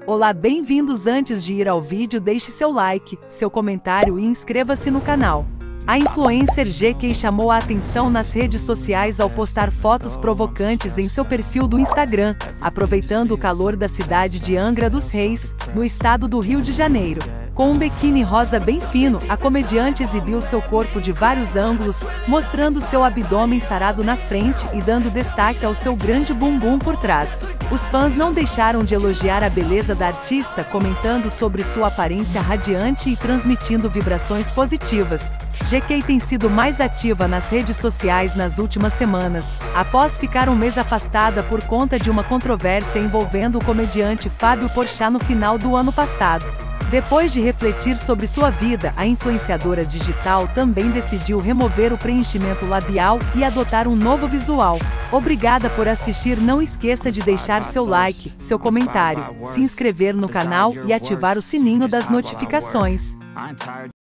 Olá, bem-vindos! Antes de ir ao vídeo, deixe seu like, seu comentário e inscreva-se no canal. A influencer GK chamou a atenção nas redes sociais ao postar fotos provocantes em seu perfil do Instagram, aproveitando o calor da cidade de Angra dos Reis, no estado do Rio de Janeiro. Com um biquíni rosa bem fino, a comediante exibiu seu corpo de vários ângulos, mostrando seu abdômen sarado na frente e dando destaque ao seu grande bumbum por trás. Os fãs não deixaram de elogiar a beleza da artista, comentando sobre sua aparência radiante e transmitindo vibrações positivas. GK tem sido mais ativa nas redes sociais nas últimas semanas, após ficar um mês afastada por conta de uma controvérsia envolvendo o comediante Fábio Porchat no final do ano passado. Depois de refletir sobre sua vida, a influenciadora digital também decidiu remover o preenchimento labial e adotar um novo visual. Obrigada por assistir, não esqueça de deixar seu like, seu comentário, se inscrever no canal e ativar o sininho das notificações.